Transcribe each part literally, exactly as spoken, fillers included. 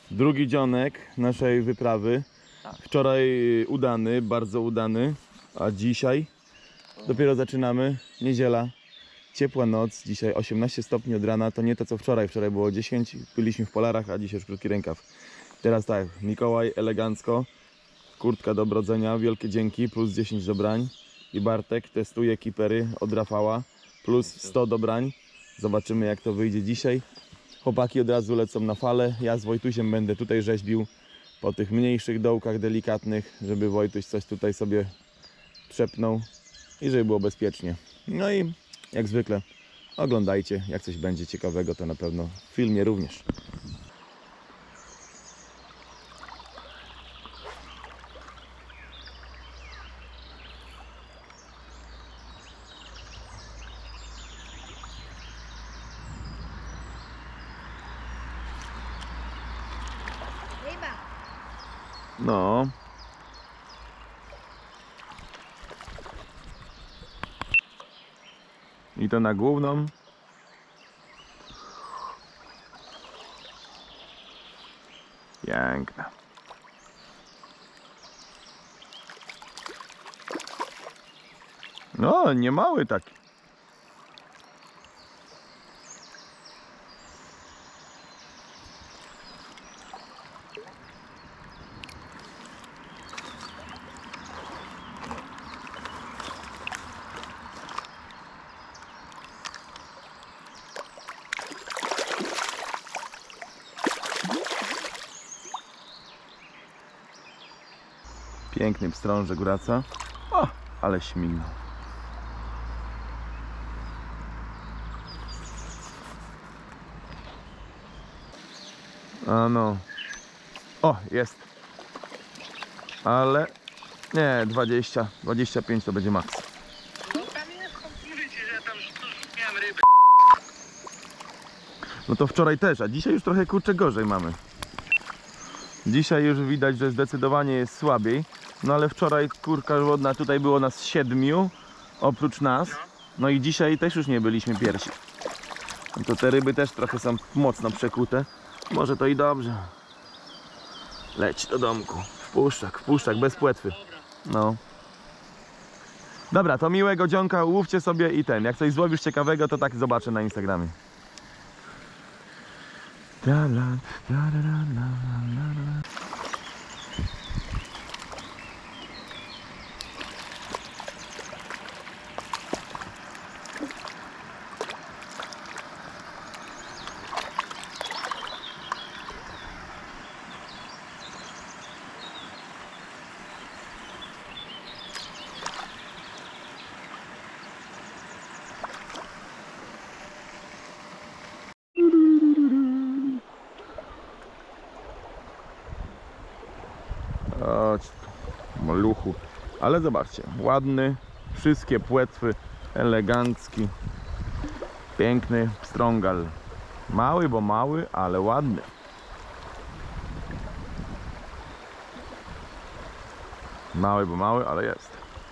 Drugi dzionek naszej wyprawy. Wczoraj udany, bardzo udany, a dzisiaj dopiero zaczynamy. Niedziela, ciepła noc, dzisiaj osiemnaście stopni od rana, to nie to co wczoraj, wczoraj było dziesięć, byliśmy w polarach, a dzisiaj już krótki rękaw. Teraz tak, Mikołaj elegancko, kurtka do brodzenia, wielkie dzięki, plus dziesięć do brań i Bartek testuje kipery od Rafała, plus sto do brań. Zobaczymy jak to wyjdzie dzisiaj. Chłopaki od razu lecą na falę, ja z Wojtusiem będę tutaj rzeźbił po tych mniejszych dołkach delikatnych, żeby Wojtuś coś tutaj sobie trzepnął i żeby było bezpiecznie. No i jak zwykle oglądajcie, jak coś będzie ciekawego, to na pewno w filmie również. No. I to na główną. Piękna. No, nie mały taki. Piękny pstrążek wraca. O, ale śmignął. A no. O, jest. Ale nie, dwadzieścia, dwadzieścia pięć to będzie maks. No tam jest, mówię ci, że tam miałem ryby. No to wczoraj też, a dzisiaj już trochę kurczę gorzej mamy. Dzisiaj już widać, że zdecydowanie jest słabiej. No ale wczoraj kurka wodna tutaj było nas siedmiu, oprócz nas. No i dzisiaj też już nie byliśmy pierwsi. No to te ryby też trochę są mocno przekute. Może to i dobrze. Leć do domku. Wpuszczak, wpuszczak, bez płetwy. No. Dobra, to miłego dzionka, łówcie sobie i ten. Jak coś złowisz ciekawego, to tak zobaczę na Instagramie. Chodź tu, maluchu. Ale zobaczcie, ładny, wszystkie płetwy, elegancki, piękny pstrągal. Mały, bo mały, ale ładny. Mały, bo mały, ale jest.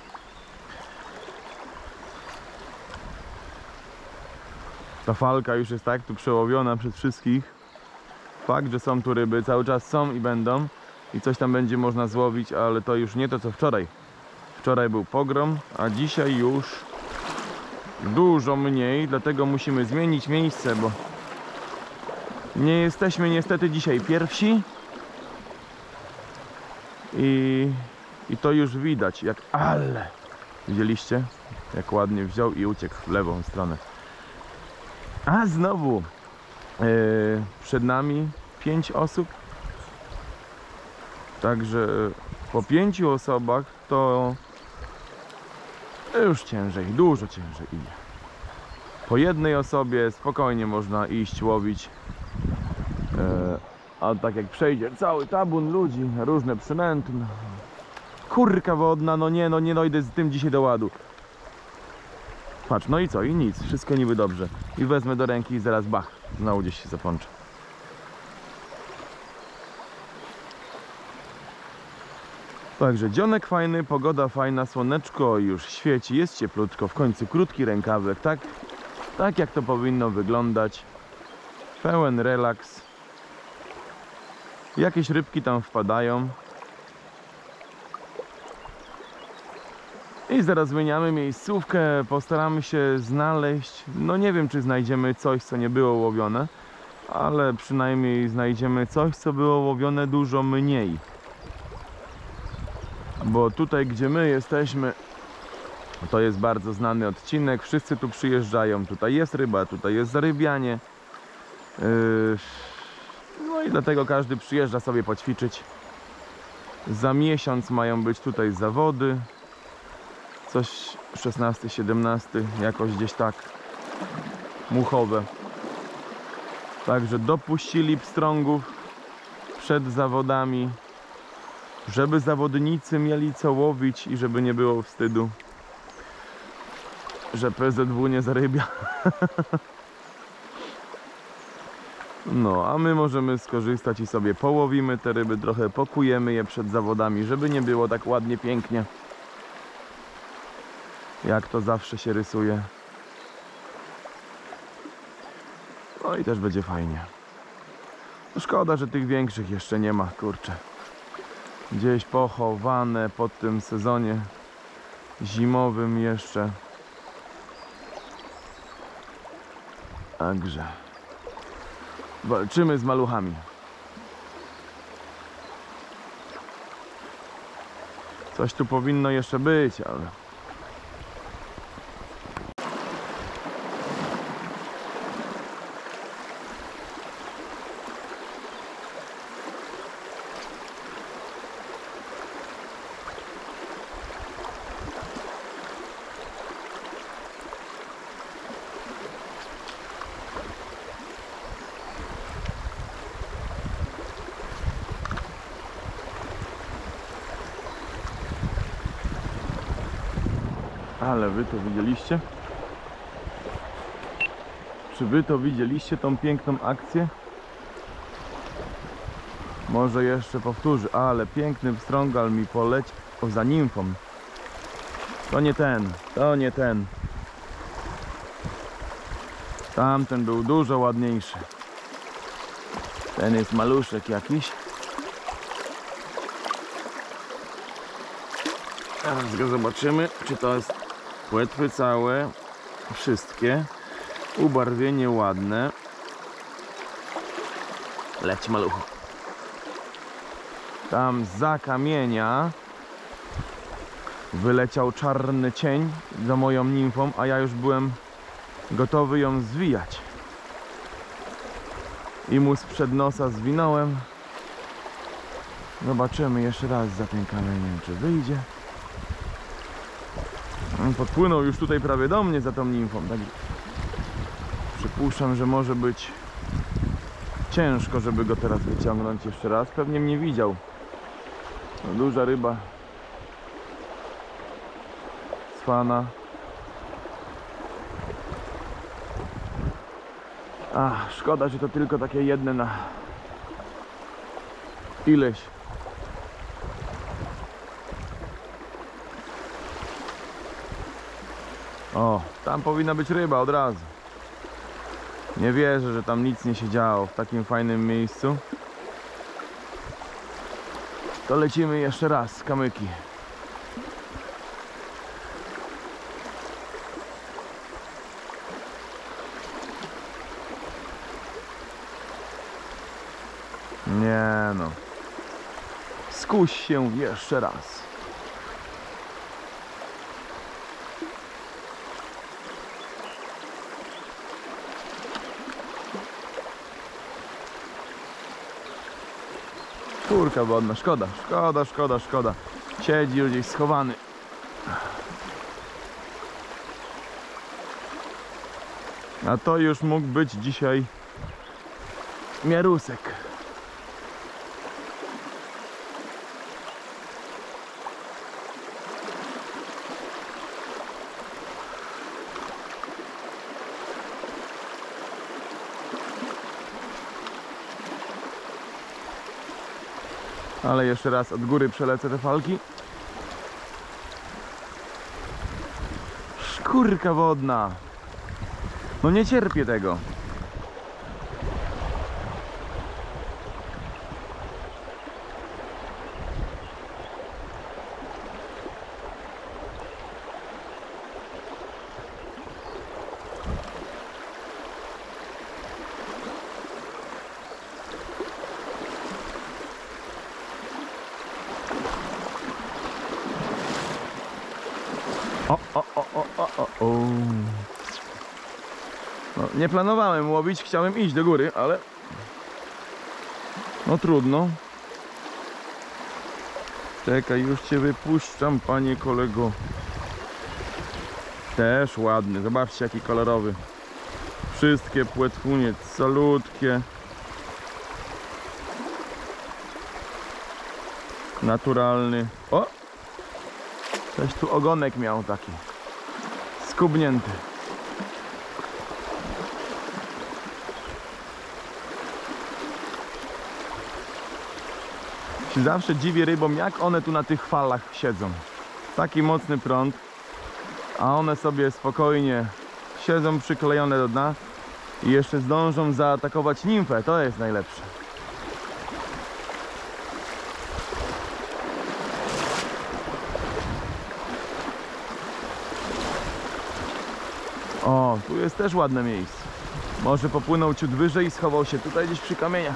Ta falka już jest tak tu przełowiona przez wszystkich. Fakt, że są tu ryby, cały czas są i będą. I coś tam będzie można złowić, ale to już nie to co wczoraj. Wczoraj był pogrom, a dzisiaj już dużo mniej, dlatego musimy zmienić miejsce, bo nie jesteśmy niestety dzisiaj pierwsi. I, i to już widać, jak ale widzieliście, jak ładnie wziął i uciekł w lewą stronę. A znowu yy, przed nami pięć osób. Także po pięciu osobach to już ciężej, dużo ciężej idzie. Po jednej osobie spokojnie można iść łowić. A tak jak przejdzie cały tabun ludzi, różne przynęty. Kurka wodna, no nie, no nie dojdę z tym dzisiaj do ładu. Patrz, no i co? I nic, wszystko niby dobrze. I wezmę do ręki i zaraz bach, znowu gdzieś się zapączę. Także dzionek fajny, pogoda fajna, słoneczko już świeci, jest cieplutko, w końcu krótki rękawek, tak, tak jak to powinno wyglądać. Pełen relaks. Jakieś rybki tam wpadają. I zaraz zmieniamy miejscówkę, postaramy się znaleźć, no nie wiem czy znajdziemy coś, co nie było łowione, ale przynajmniej znajdziemy coś, co było łowione dużo mniej. Bo tutaj, gdzie my jesteśmy, to jest bardzo znany odcinek, wszyscy tu przyjeżdżają, tutaj jest ryba, tutaj jest zarybianie. No i dlatego każdy przyjeżdża sobie poćwiczyć. Za miesiąc mają być tutaj zawody. Coś szesnasty, siedemnasty, jakoś gdzieś tak. Muchowe. Także dopuścili pstrągów przed zawodami, żeby zawodnicy mieli co łowić i żeby nie było wstydu, że P Z W nie zarybia. No, a my możemy skorzystać i sobie połowimy te ryby, trochę pokujemy je przed zawodami, żeby nie było tak ładnie, pięknie, jak to zawsze się rysuje. No i też będzie fajnie. No szkoda, że tych większych jeszcze nie ma, kurczę. Gdzieś pochowane po tym sezonie zimowym jeszcze. Także walczymy z maluchami. Coś tu powinno jeszcze być, ale... Ale wy to widzieliście? Czy wy to widzieliście, tą piękną akcję? Może jeszcze powtórzę, ale piękny pstrągal mi poleciał za nimfą. To nie ten, to nie ten. Tamten był dużo ładniejszy. Ten jest maluszek jakiś. Teraz go zobaczymy, czy to jest płetwy całe, wszystkie, ubarwienie ładne. Leć maluchu. Tam za kamienia wyleciał czarny cień za moją nimfą, a ja już byłem gotowy ją zwijać. I mu sprzed nosa zwinąłem. Zobaczymy jeszcze raz za tym kamieniem, czy wyjdzie. Podpłynął już tutaj prawie do mnie za tą nimfą, tak przypuszczam, że może być ciężko, żeby go teraz wyciągnąć jeszcze raz. Pewnie mnie widział. No, duża ryba. Cwana. Ach, szkoda, że to tylko takie jedne na ileś. O, tam powinna być ryba od razu. Nie wierzę, że tam nic nie się działo w takim fajnym miejscu. To lecimy jeszcze raz, kamyki. Nie no. Skuś się jeszcze raz. Kurka wodna, szkoda, szkoda, szkoda, szkoda. Siedzi gdzieś schowany. A to już mógł być dzisiaj miarusek. Ale jeszcze raz od góry przelecę te falki. Szkórka wodna. No nie cierpię tego. O, o, o, o, o, o, o. No, nie planowałem łowić, chciałem iść do góry, ale no trudno. Czekaj, już cię wypuszczam, panie kolego. Też ładny, zobaczcie jaki kolorowy. Wszystkie płetwunie calutkie. Naturalny. O! Coś tu ogonek miał taki skubnięty. Się zawsze dziwię rybom, jak one tu na tych falach siedzą. Taki mocny prąd, a one sobie spokojnie siedzą przyklejone do dna i jeszcze zdążą zaatakować nimfę. To jest najlepsze. O, tu jest też ładne miejsce. Może popłynął ciut wyżej i schował się tutaj gdzieś przy kamieniach.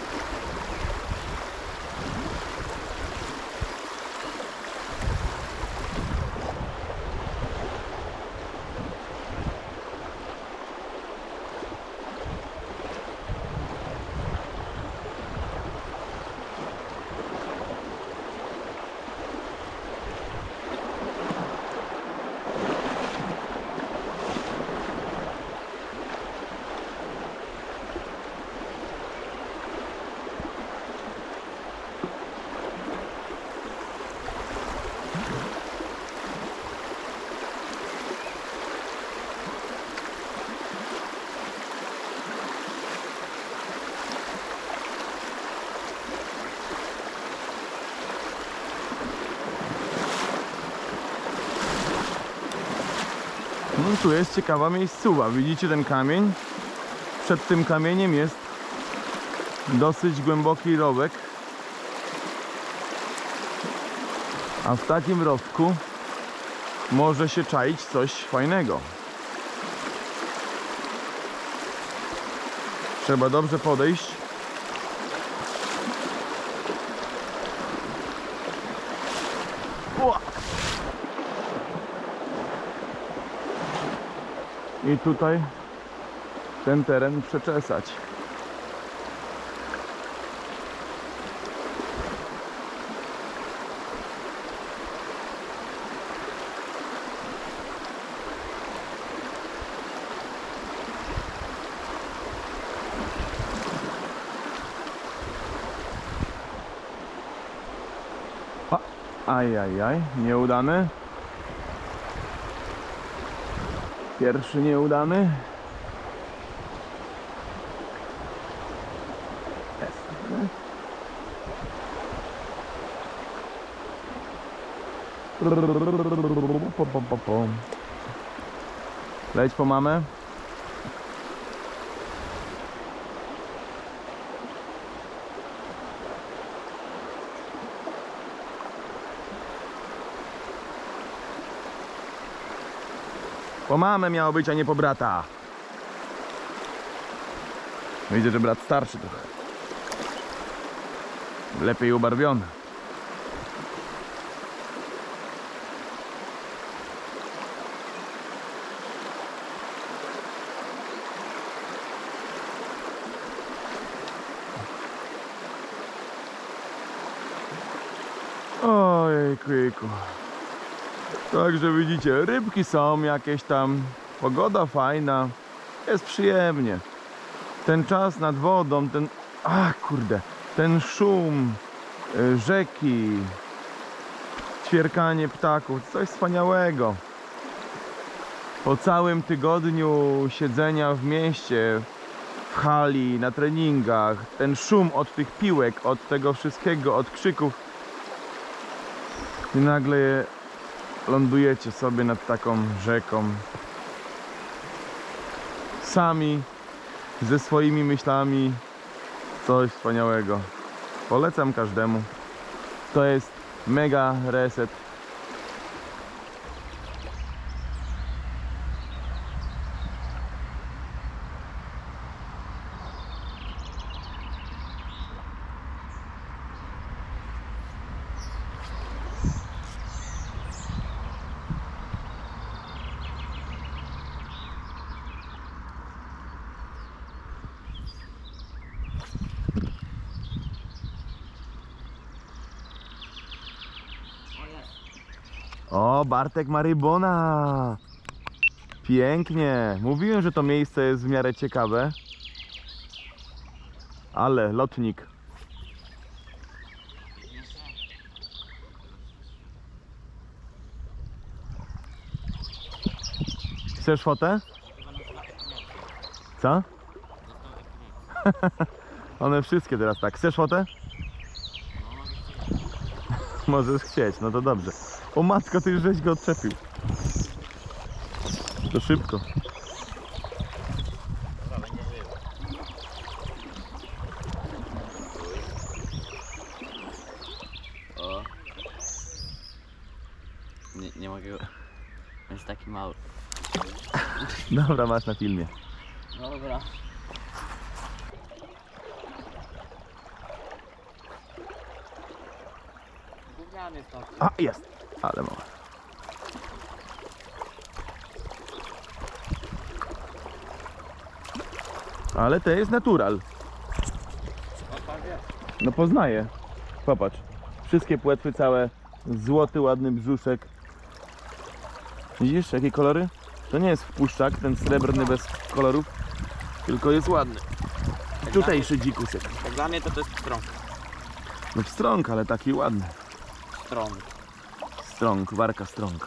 No tu jest ciekawa miejscowa. Widzicie ten kamień? Przed tym kamieniem jest dosyć głęboki rowek. A w takim rowku może się czaić coś fajnego. Trzeba dobrze podejść. O! I tutaj ten teren przeczesać. O, ajajaj, nieudany. Pierwszy nieudany. Jest. Leć po mamę. Po mamę miało być, a nie po brata. Widzę, że brat starszy trochę. Lepiej ubarwiony. Ojejku, jejku. Także widzicie, rybki są jakieś tam, pogoda fajna, jest przyjemnie. Ten czas nad wodą, ten, ach kurde, ten szum y, rzeki, ćwierkanie ptaków, coś wspaniałego. Po całym tygodniu siedzenia w mieście, w hali, na treningach, ten szum od tych piłek, od tego wszystkiego, od krzyków i nagle lądujecie sobie nad taką rzeką sami, ze swoimi myślami. Coś wspaniałego. Polecam każdemu. To jest mega reset. O, Bartek ma rybona. Pięknie. Mówiłem, że to miejsce jest w miarę ciekawe. Ale lotnik. Chcesz fotę? Co? One wszystkie teraz tak. Chcesz fotę? Możesz chcieć, no to dobrze. O matko, ty już żeś go odczepił. To szybko. O. Nie, nie mogę go. On jest taki mały. Dobra, masz na filmie. Dobra. Gówniany jest to. A, jest. Ale mało. Ale to jest natural. No poznaję. Popatrz. Wszystkie płetwy całe. Złoty, ładny brzuszek. Widzisz jakie kolory? To nie jest wpuszczak, ten srebrny bez kolorów. Tylko jest ładny. Tutejszy dzikusek. Jak dla mnie to to jest strąg. No strąg, ale taki ładny. Strąg. Strąg, warka strąg.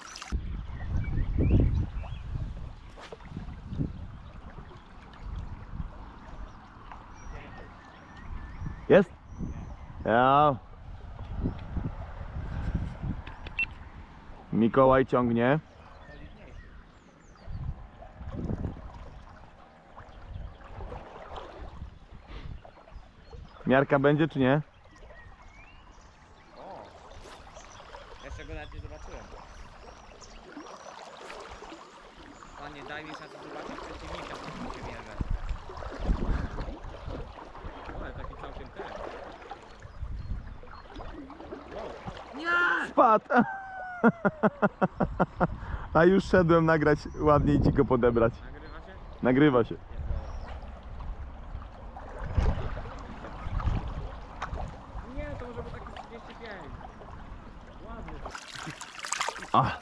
Jest? Ja. Mikołaj ciągnie. Miarka będzie czy nie? Jeszcze go nawet nie zobaczyłem. Panie, daj mi szansę zobaczyć przeciwnika, co się mierzę. Ale taki całkiem ten. Spadł! A już szedłem nagrać ładnie i ci go podebrać. Nagrywa się? Nagrywa się. Nie, to może być taki trzydzieści pięć. Ładny. A.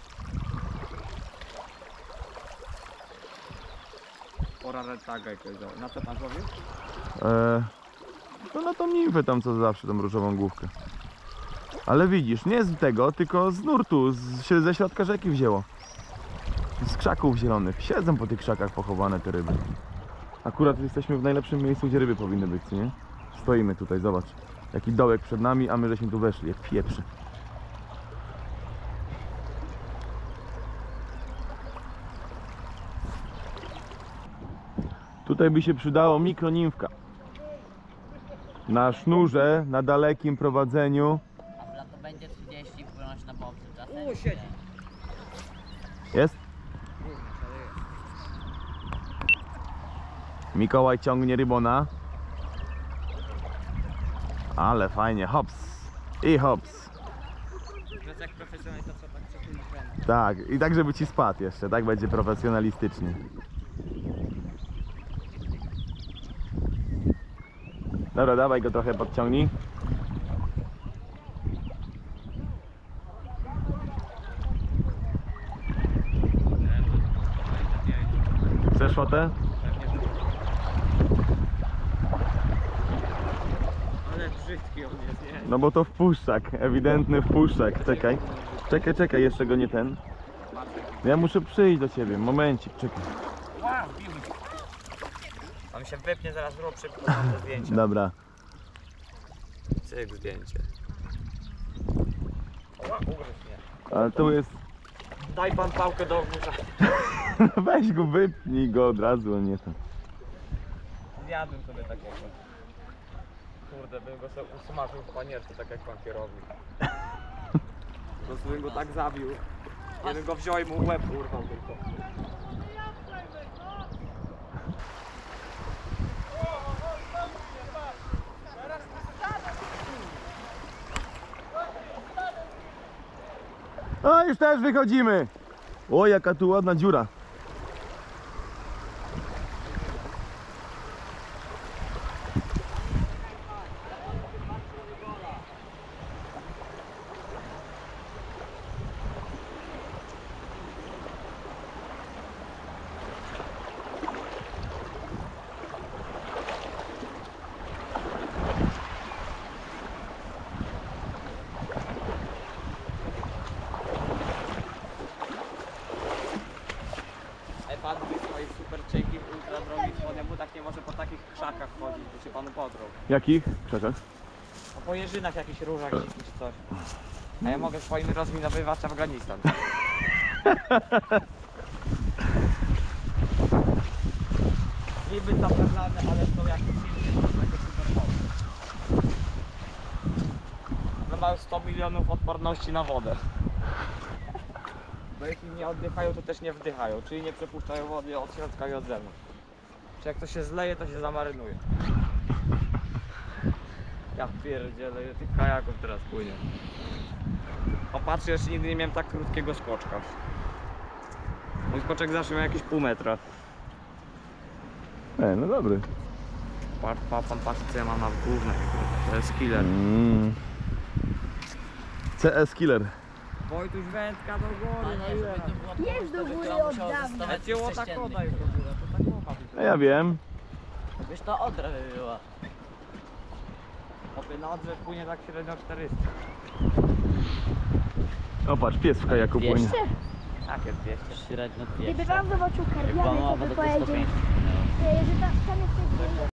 Pora retaga jakoś dał. Na co pan złowił? E, to na tą nimfę tam co zawsze, tą różową główkę. Ale widzisz, nie z tego, tylko z nurtu, z, się ze środka rzeki wzięło. Z krzaków zielonych. Siedzą po tych krzakach pochowane te ryby. Akurat jesteśmy w najlepszym miejscu, gdzie ryby powinny być, co nie? Stoimy tutaj, zobacz. Jaki dołek przed nami, a my żeśmy tu weszli, jak pieprzy. Tutaj by się przydało mikronimfka. Na sznurze, na dalekim prowadzeniu. A w lato będzie trzydzieści, wpłynąć na bobsy czasem? U, siedzi. Jest? Mikołaj ciągnie rybona. Ale fajnie, hops. I hops. To jest jak profesjonalista, co tak przechylić rękę. Tak, i tak żeby ci spadł jeszcze, tak będzie profesjonalistycznie. Dobra, dawaj go trochę podciągnij. Chcesz fotę? Ale brzydki on jest, nie? No bo to wpuszczak, ewidentny wpuszczak. Czekaj, czekaj, czekaj, jeszcze go nie ten. Ja muszę przyjść do ciebie, momencik, czekaj. Wow, bił mi. On się wypnie zaraz w rób szybko do zdjęcia. Dobra. Cyk, zdjęcie. Ła, ugryź mnie. Ale tu jest... Daj pan pałkę do ogórza. Weź go, wypnij go od razu, a nie to. Zjadłem sobie takiego. Kurde, bym go sobie usmażył w panierce, tak jak pan kierownik. Po prostu bym go tak zabił. Ja bym go wziął i mu łeb urwał tylko. O, już też wychodzimy. O, jaka tu ładna dziura. Jakich krzakach? No po jeżynach jakichś różach dzikich czy coś. A ja mogę swoim rozminowywać Afganistan. Niby zapewniane, ale są jakieś silnie takie super mocne. No mają sto milionów odporności na wodę. Bo jeśli nie oddychają, to też nie wdychają, czyli nie przepuszczają wody od środka i od zewnątrz. Czy jak to się zleje, to się zamarynuje. Ja pierdzielę, tych kajaków teraz płynie. O patrzcie, jeszcze nigdy nie miałem tak krótkiego skoczka. Mój skoczek zawsze miał jakieś pół metra. E, no dobry. Patrz, pa, pan patrzy co ja mam na główne. To jest killer. Mm. C S Killer. Wojtuś wędka do góry, no ile? Jest do góry od dawna. Ja cię łota koda już w ogóle, to tak łopa. A ja wiem. Wiesz, to odra by była. Obie na odrze płynie tak średnio czterysta. O patrz, pies w kajaku płynie. Dwieście? Tak jest dwieście. Średnio Gdyby dwieście. wam zobaczył Jak kardiany, to baława, by to powiedział, sto pięć. że tam, tam jest coś